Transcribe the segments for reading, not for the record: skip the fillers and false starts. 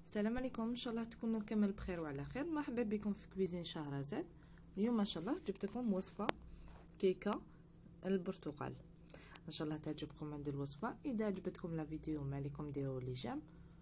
السلام عليكم، ان شاء الله تكونوا كامل بخير وعلى خير. مرحبا بكم في كويزين شهرزاد. اليوم ما شاء الله جبت لكم وصفه كيكه البرتقال، ان شاء الله تعجبكم هذه الوصفه. اذا عجبتكم لا فيديو ما عليكم ديروا لي جيم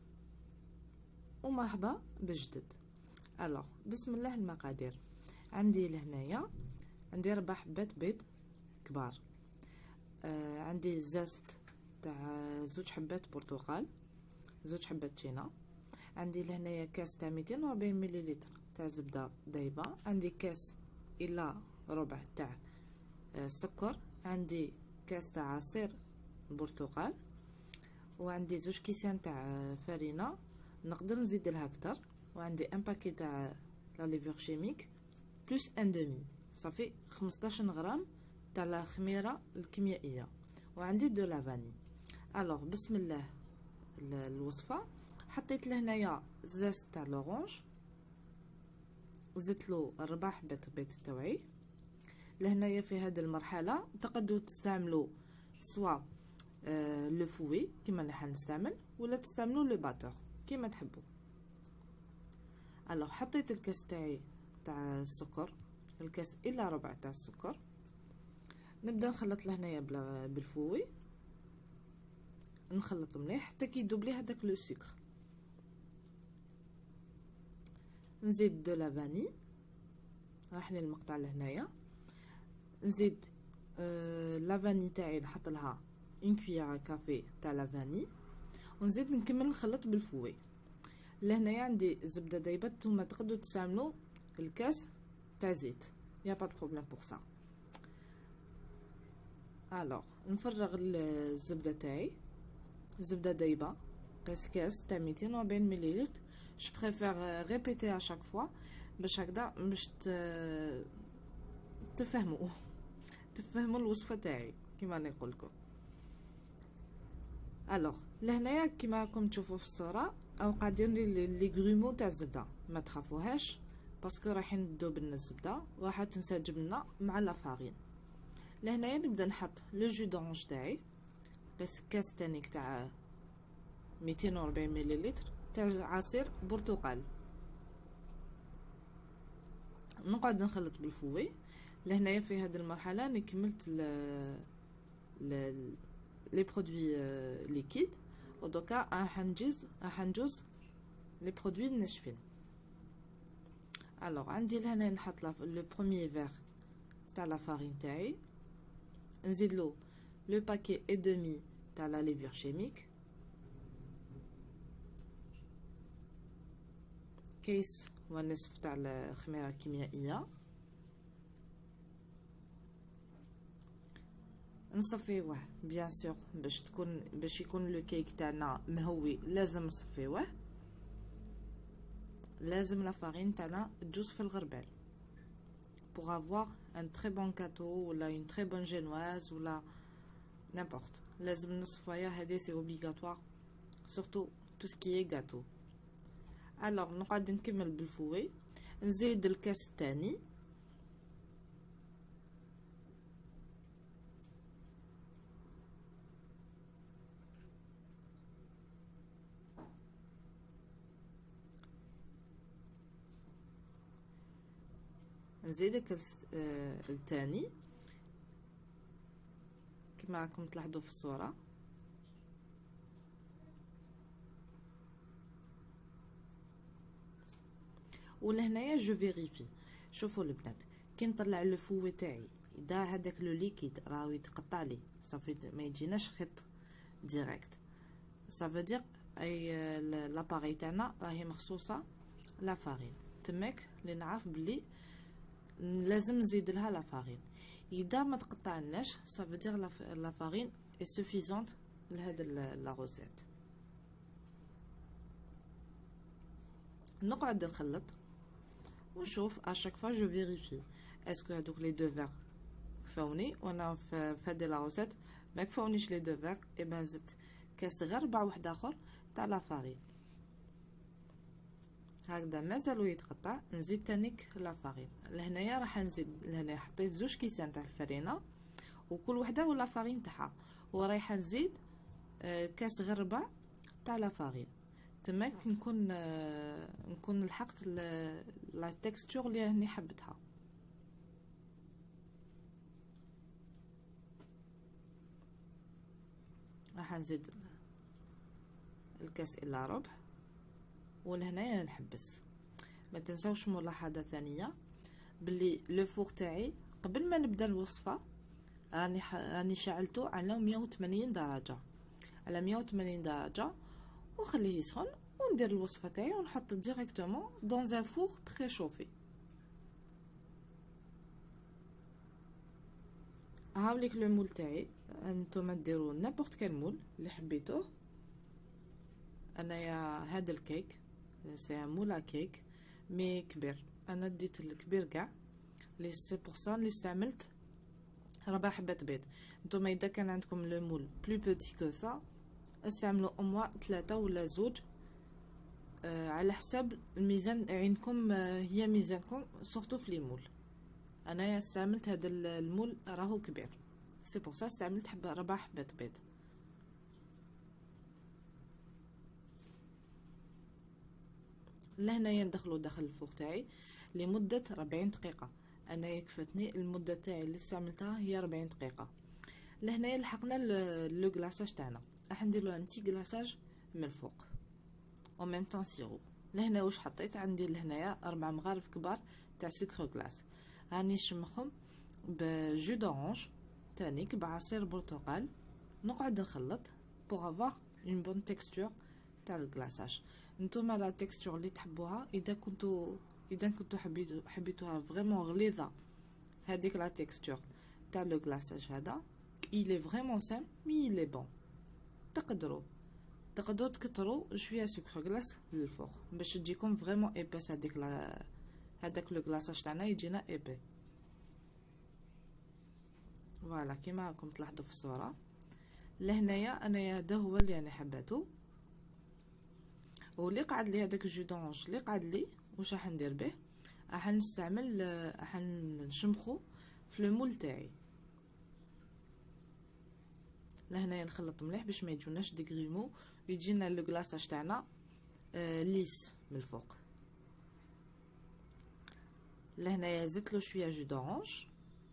ومرحبا بجدد. الوغ بسم الله. المقادير عندي لهنايا عندي 4 حبات بيض كبار، عندي زست تاع 2 حبات برتقال، 2 حبات تشينا، عندي لهنايا كاس تاع 240 مليلتر تاع زبده ضايبه، عندي كاس الى ربع تاع السكر، عندي كاس تاع عصير برتقال، وعندي 2 كيسان تاع فرينه نقدر نزيد لها اكثر، وعندي ان باكي تاع لا ليفور شيميك بلس ان دومي صافي 15 غرام تاع الخميره الكيميائيه، وعندي دو لافاني. الوغ بسم الله الوصفه. حطيت لهنايا زست تاع لورانج، زدتلو 4 حبات بيض تاوعي. لهنايا في هذه المرحله تقدروا تستعملوا سوا لو فوي كيما اللي حنستعمل، ولا تستعملوا لو باتور كيما تحبوا. الوغ حطيت الكاس تاعي تاع السكر، الكاس الا ربع تاع السكر. نبدا نخلط لهنايا بالفوي، نخلط مليح حتى كي يذوب لي هذاك لو سكر. نزيد دو لافاني، راح لي المقطع لهنايا. نزيد لافاني تاعي نحط لها اون كويير كافي تاع لافاني، ونزيد نكمل نخلط بالفوي. لهنايا عندي زبده ضايبه، نتوما تقدروا تستعملوا الكاس تاع زيت، يا با دو بروبليم بور سا. الوغ نفرغ الزبده تاعي، زبده ضايبه قيس كاس تاع 240 مليلتر. جو بريفير ريبيتي ا شاك فوا باش هكذا باش تفهموا الوصفه تاعي كيما راني نقول لكم. الوغ لهنايا كيما راكم تشوفوا في الصوره او قاعدين لي غرومو تاع الزبده، ما تخافوهاش باسكو رايحين تذوب لنا الزبده وراح تنسجم لنا مع لا فارين. لهنايا نبدا نحط لو جو دورانج تاعي، قيس كاس تاني تاع 240 مليلتر تاع عصير برتقال. نقعد نخلط بالفوي. لهنايا في هذه المرحله انا كملت لي برودوي ليكيد، ودوكا حنجوز لي برودوي ناشفين. الوغ عندي لهنا نحط لو بروميير فيغ تاع لا فارين تاعي، نزيد له لو باكي اي دومي تاع لا ليفور شيميك، كيس ونصف تاع الخميره الكيميائيه، نصفيوه بيان سور باش يكون لو كيك تاعنا مهوي. لازم نصفيوه، لازم لا فارين تاعنا تجوز في الغربال pour avoir un très bon gâteau ولا une très bonne génoise ولا n'importe. لازم نصفيها، هذه سي اوبليغاتوار surtout tout ce qui est gâteau. alors نقعد نكمل بالفوي. نزيد الكاس الثاني، نزيد الكاس الثاني كما راكم تلاحظوا في الصوره. ولهنايا جو فيريفي. شوفوا البنات كي نطلع لو فوي تاعي اذا هذاك لو ليكيد راهو يتقطع لي صافي ما يجيناش خيط ديريكت، صافي دير اي لاباري تاعنا راهي مخصوصه لا فارين. تماك اللي نعرف بلي لازم نزيد لها لا فارين. اذا ما تقطعناش صافي دير لا فارين اي سوفيزونت لهاد لا روزيت. نقعد نخلط ونشوف اشاك فوا جو فيريفي اسكو هذوك لي دو فيغ كفاوني. وانا في هذه لا روزيت ما كفاونيش لي دو فيغ، اي بان زدت كاس غير ربع واحد اخر تاع لا فارين. هكذا مازالو يتقطع، نزيد تانيك لا فارين. لهنايا راح نزيد لهنا حطيت 2 كيسان تاع الفرينه وكل وحده ولا فارين تاعها، ورايحه نزيد كاس غير ربع تاع لا فارين تما كي نكون لحقت لا تكستور اللي راني حبتها. راح نزيد الكاس الى ربع، ولهنايا نحبس. ما تنساوش ملاحظه ثانيه باللي لو فور تاعي قبل ما نبدا الوصفه راني شعلته على 180 درجه، على 180 درجه، وخليه يسخن وندير الوصفه تاعي ونحط ديريكتومون دون ان فور بريشوفي. هاوليك لو مول تاعي، انتم ديروا نابورت كال مول اللي حبيتوه. انايا هذا الكيك سي مولا كيك مي كبير، انا ديت الكبير كاع لي سي بور سا اللي استعملت 4 حبات بيض. نتوما اذا كان عندكم لو مول بلو بوتي كو سا استعملوا او موا 3 ولا 2، على حساب الميزان عندكم، هي ميزانكم سورتو في لي مول. انايا استعملت هذا المول راهو كبير، سي بور سا استعملت 4 حبات بيض. لهنايا ندخلو داخل الفوق تاعي لمده 40 دقيقه. انا يكفتني المده تاعي اللي استعملتها هي 40 دقيقه. لهنايا لحقنا لو غلاصاج تاعنا، راح نديرلو ان تي غلاصاج من الفوق او ميم طون سيرو. لهنا واش حطيت؟ عندي لهنايا 4 مغارف كبار تاع سكر غلاس، راني نشمخهم بجو دورانج تانيك بعصير برتقال. نقعد نخلط بوغ افوار اون بون تيكستور تاع الغلاصاج. نتوما لا تيكستور اللي تحبوها، اذا كنتو حبيتوها فريمون غليظه، هذيك لا تيكستور تاع لو غلاصاج هذا il est vraiment simple mais il est bon. تقدروا تكتروا شويه سكر غلاس للفوق باش تجيكم فريمون ايباس. هذاك لو غلاصاج تاعنا يجينا ايبي. فوالا كيما راكم تلاحظوا في الصوره. لهنايا انايا هذا هو اللي انا حباتو، واللي قعد لي هذاك الجو دونج اللي قعد لي واش راح ندير به؟ راح نستعمل راح نشمخو في لو مول تاعي. لهنايا نخلط مليح باش ما يجوناش دي غريمو ويجينا لو غلاصاج تاعنا ليس من الفوق. لهنايا زدت له شويه جو دورانج.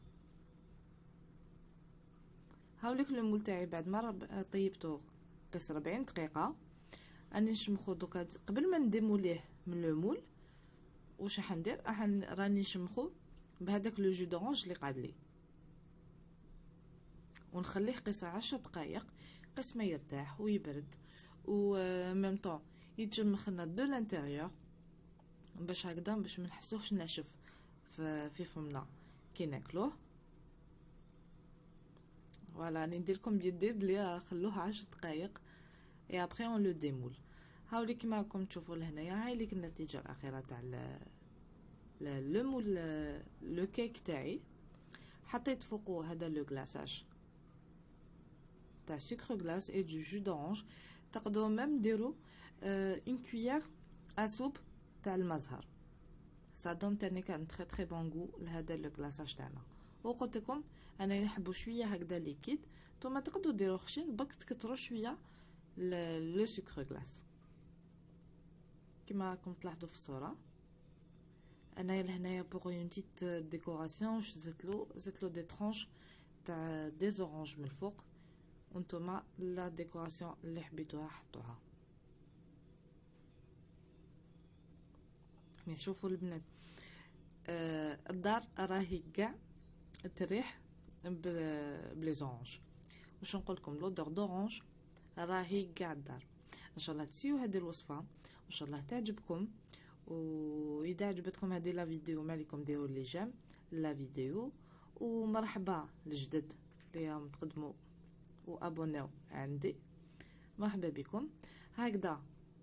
هاوليك لو مول تاعي بعد ما طيبته قيس 40 دقيقه. راني نشمخو دوكا قبل ما نديموليه من لو مول. واش راح ندير؟ راني نشمخو بهذاك لو جو دورانج اللي قعد لي، ونخليه قيس 10 دقائق قيس ما يرتاح ويبرد، و ميم طون يتجمخ لنا دو لانتيريور باش هكذا باش ما نحسوهش ناشف في فمنا كي ناكلوه. فوالا راني ندير لكم بيدي بلي خلوه 10 دقائق اي ابري اون لو ديمول. هاولي كيما راكم تشوفوا لهنايا هاي ليك النتيجه الاخيره تاع لو مول لو كيك تاعي. حطيت فوقو هذا لو غلاصاج تاع سكر غلاس اي دو جو دورانج. تقدروا ميم ديروا اون كويير ا سوب تاع المزهر، سا دون تاني كان تري تري بون غو لهذا لو غلاصاج تاعنا. وقلت لكم انا نحبو شويه هكذا ليكيد، نتوما تقدروا ديروا خشين برك تكثروا شويه لو سكر غلاس كيما راكم تلاحظوا في الصوره. انا لهنايا بوغ اون بتيت ديكوراسيون زدت له دي ترونش تاع دي زورانج من الفوق، وانتوما لا ديكوراسيون اللي حبيتوها حطوها. مي شوفوا البنات، الدار راهي كاع تريح بلي زورانج. واش نقول لكم؟ لودور دورانج راهي كاع الدار. ان شاء الله تسيو هذه الوصفه وان شاء الله تعجبكم. واذا عجبتكم هذه لا فيديو ما عليكم ديروا لي جيم لا فيديو، ومرحبا الجدد اللي راهم تقدموا وابوناو عندي، مرحبا بكم. هكذا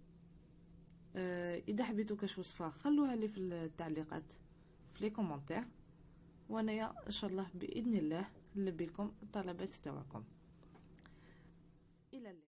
اذا حبيتوا كاش وصفه خلوها لي في التعليقات في لي كومونتير، وانايا ان شاء الله باذن الله نلبي لكم الطلبات تاعكم. الى اللقاء.